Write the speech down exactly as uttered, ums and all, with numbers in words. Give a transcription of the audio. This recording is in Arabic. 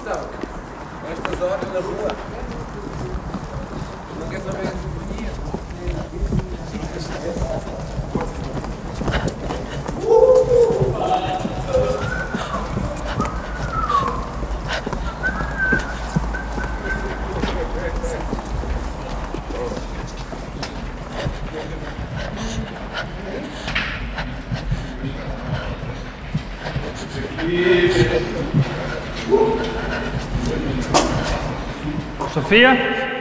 Então, estas horas na rua. Não quer saber? Sofia?